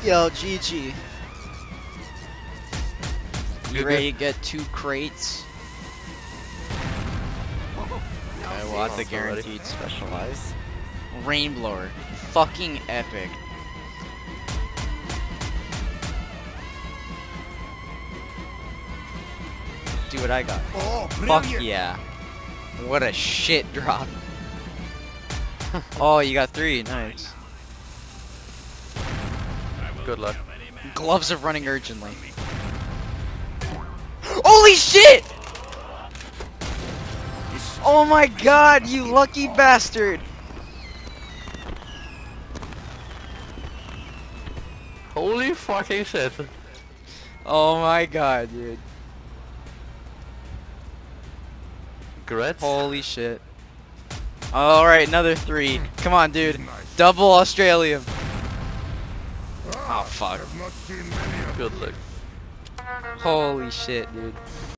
Yo, GG. You Good, ready to get 2 crates? Okay, well that's a guaranteed specialized. Rainblower. Fucking epic. See what I got. Oh, Fuck yeah. What a shit drop. Oh, you got 3. Nice. Good luck. Gloves of running urgently. Holy shit! Oh my god, you lucky bastard! Holy fucking shit. Oh my god, dude. Grats. Holy shit. Alright, another 3. Come on, dude. Double Australium. Oh, fuck. Good luck. Holy shit, dude.